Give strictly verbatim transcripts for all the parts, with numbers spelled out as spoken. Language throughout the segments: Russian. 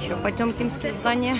еще потемкинские здания.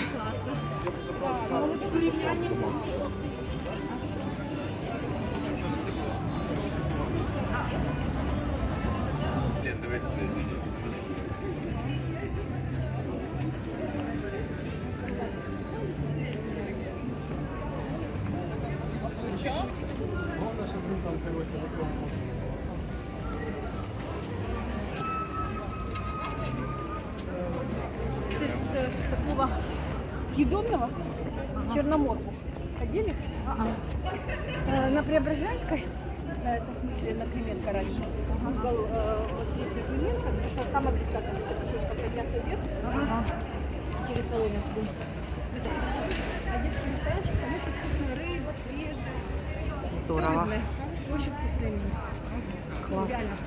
Такого съедобного черноморку ходили? А-а. На Преображенской, это в смысле на Клименко раньше, угол э, Клименко, пришел самая близкая пешочка подняться вверх, через Соломенскую. А детский ресторанчик, там очень вкусная рыба, свежая. Здорово. Очень вкусные меню. Класс. Реально.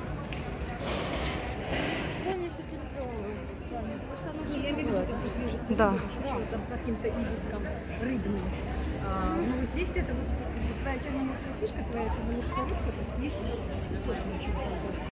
Я имею в виду, как бы свежесть, да. там каким-то изыском рыбным. А, ну, здесь это вот своя черноморская фишка, своя черноморская рыбка, то есть есть тоже ничего.